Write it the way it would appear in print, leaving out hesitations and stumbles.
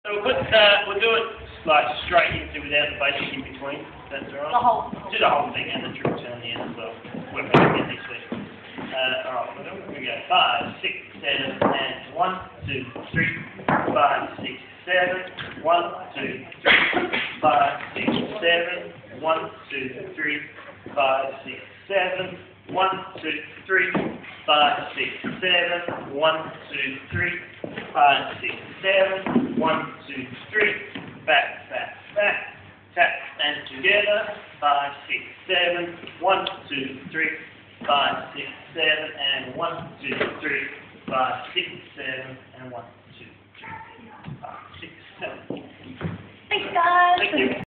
So we'll do it like straight into without the basic in between. That's alright. The whole. Do the whole thing and the triple turn the end as well. We're going to get next week. Alright, we go 5, 6, 7, and 1, 2, 3, 5, 6, 7, 1, 2, 3, 5, 6, 7, 1, 2, 3, 5, 6, 7, 1, 2, 3, 5, 6, 7, 1, 2, 3, 5, 6, 7, 1, 2, 3, back, back, back, tap and together, 5, 6, 7, 1, 2, 3, 5, 6, 7, and 1, 2, 3, 5, 6, 7, and 1, 2, 3, 5, 6, 7. Thanks, guys. Thank you.